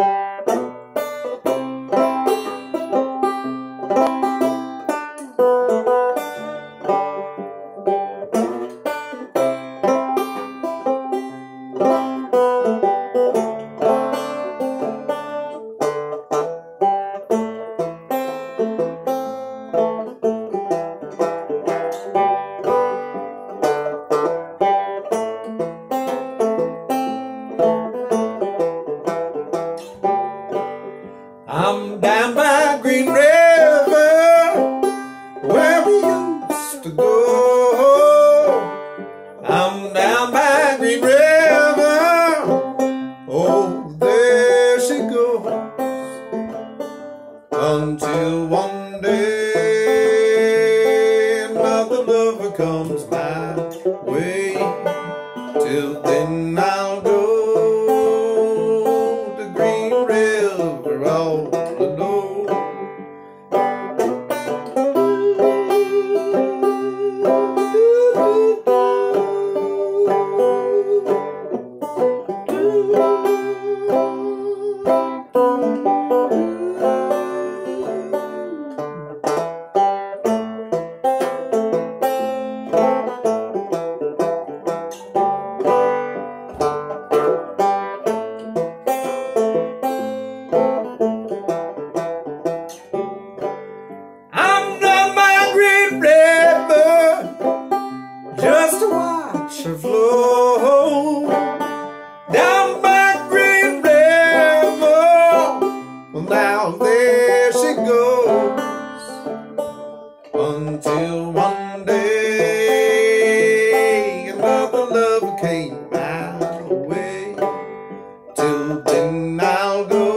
I'm down by Green River, where we used to go. I'm down by Green River, oh, there she goes. Until one day another lover comes my way. Till then I'll go to Green River all alone. Just to watch her flow down by Green River. Well, now there she goes. Until one day another lover came my way. Till then I'll go